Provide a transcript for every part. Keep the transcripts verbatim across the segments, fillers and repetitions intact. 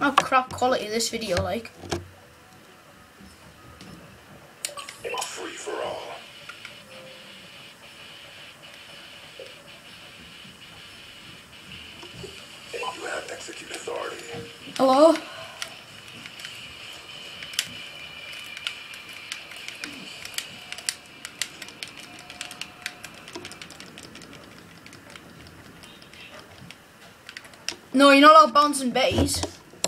How crap quality this video like. Free for all. You have execute authority. Hello? No, you're not allowed bouncing bays.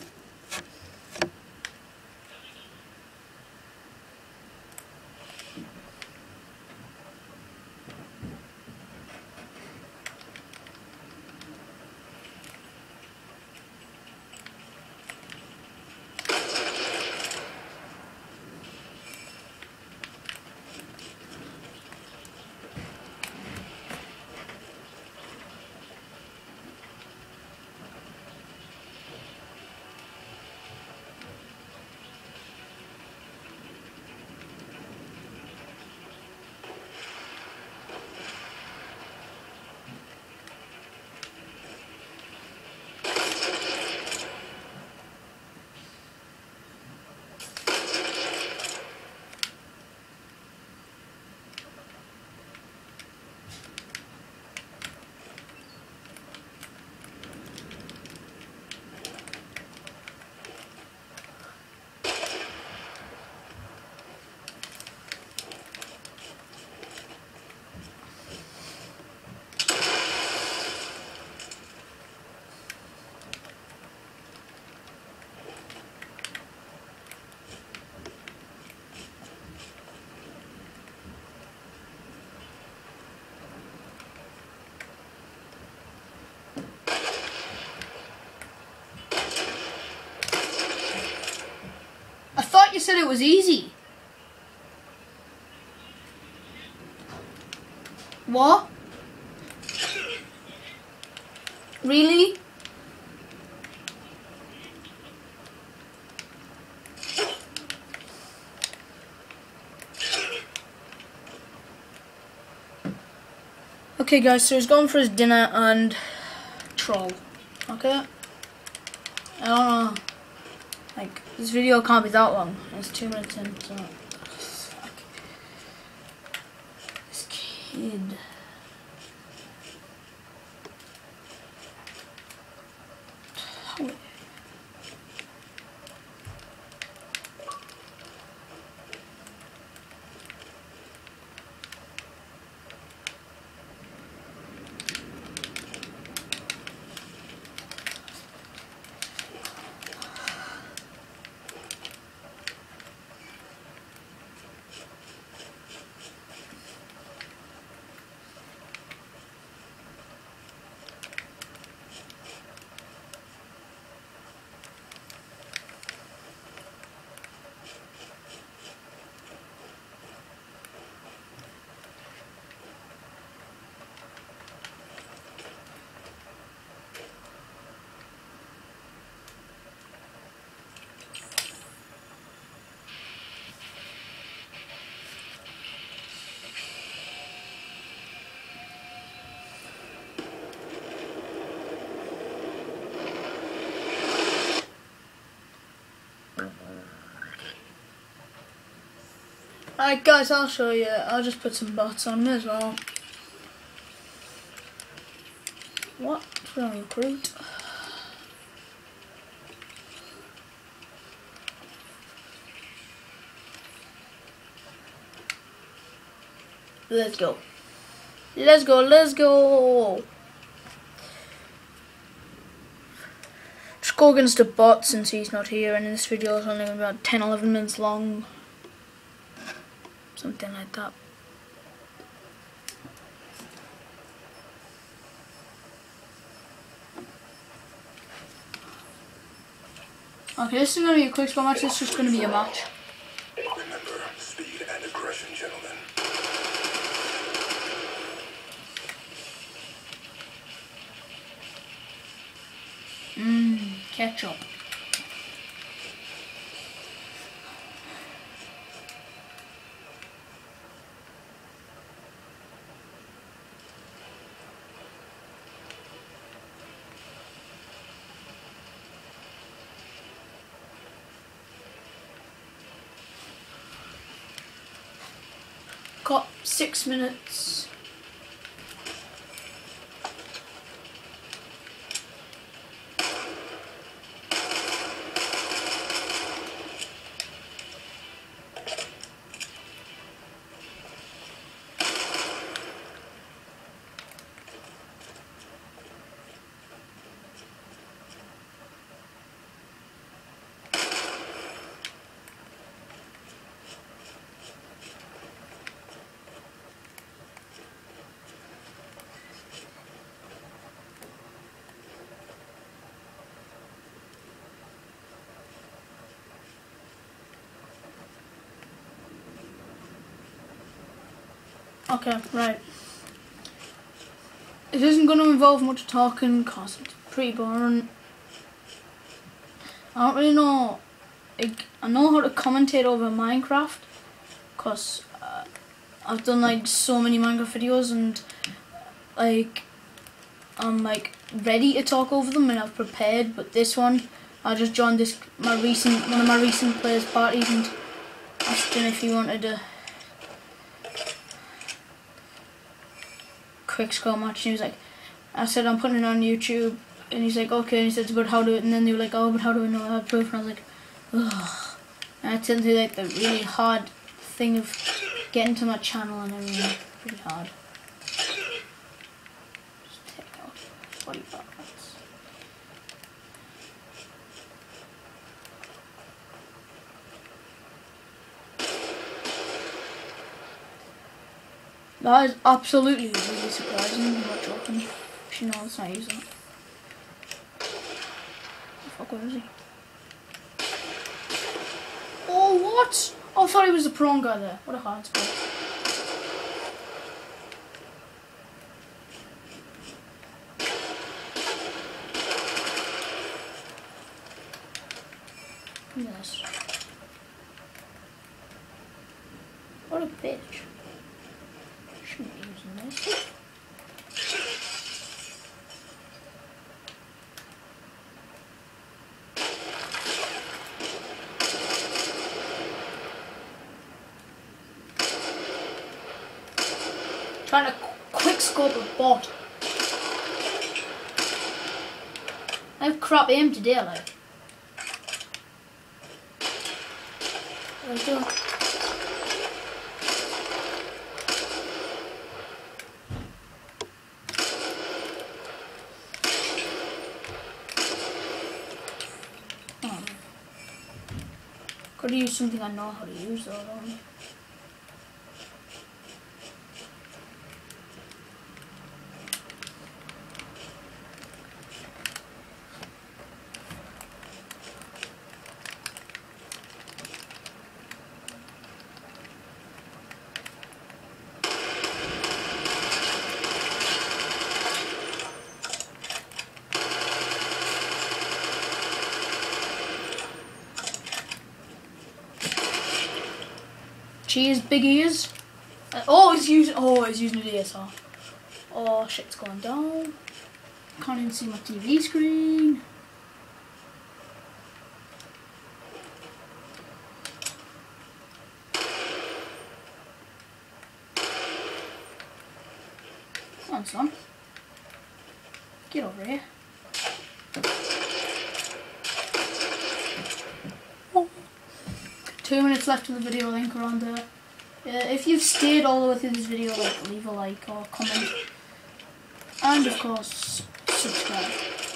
You said it was easy. What? Really? Okay guys, so he's going for his dinner and troll. Okay? I don't know. Like, this video can't be that long. It's two minutes in, so... Fuck. This kid... How... Alright guys, I'll show you. I'll just put some bots on me as well. What? Should I recruit? Let's go. Let's go, let's go. Just go against a bot since he's not here, and this video is only about ten eleven minutes long. Something like that. Okay, this is going to be a quick score match. This is just going to be a match. Remember, speed and aggression, gentlemen. Mmm, ketchup. got six minutes. Okay, right. It isn't going to involve much talking because it's pretty boring. I don't really know. Like, I know how to commentate over Minecraft because uh, I've done like so many Minecraft videos and like I'm like ready to talk over them and I've prepared. But this one, I just joined this my recent one of my recent players parties and asked him if he wanted to quickscope match, and he was like, I said I'm putting it on YouTube, and he's like, okay, and he said, but how do it, and then they were like, oh, but how do I know I have proof, and I was like, ugh, and I tend to like the really hard thing of getting to my channel and everything, pretty hard. Just take out body parts. That is absolutely really surprising. I'm not joking. She knows it's not using it. The fuck, where is he? Oh, what? Oh, I thought he was the prawn guy there. What a hard spot. Yes. What a bitch. Shouldn't be using this. Trying to quick scope a bot. I have crap aim today, like. Let's do it. Could use something I know how to use though, don't I? Cheers, big ears. Uh, oh, he's using. Oh, he's using the D S R. Oh, shit's going down. Can't even see my T V screen. Come on, son. Get over here. Oh. Two minutes left of the video, link around there. Uh, if you've stayed all the way through this video, like, leave a like or comment. And of course, subscribe.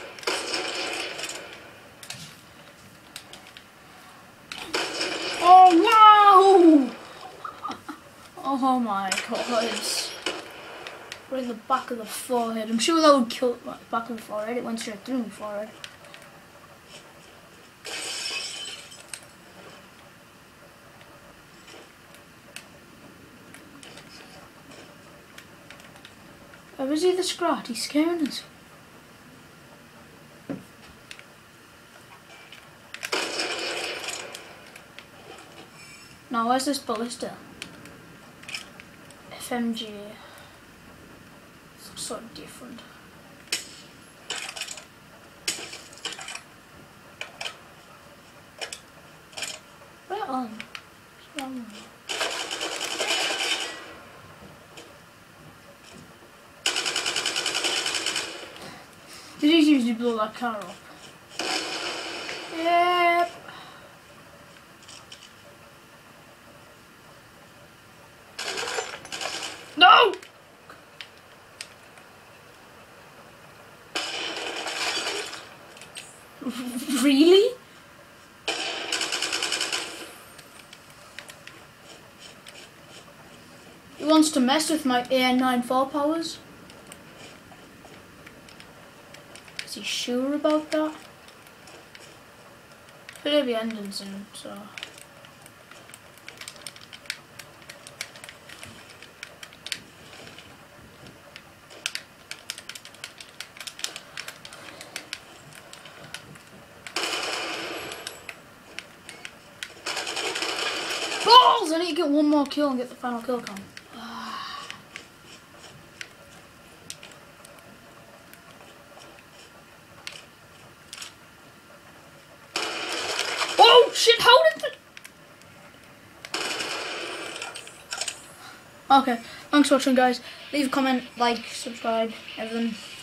Oh wow! Oh my god. Right in the back of the forehead. I'm sure that would kill the back of the forehead. It went straight through my forehead. Where is he, the Scrat? He's scaring us. Now, where's this ballista? F M G. It's sort of different. Right on. What's wrong with me? you blow that car up? Yep. No! Really? He wants to mess with my A N ninety-four powers. Is he sure about that? It'll be ending soon, so. Balls! I need to get one more kill and get the final kill count. Oh shit, how did the... Okay, thanks for watching guys. Leave a comment, like, subscribe, everything.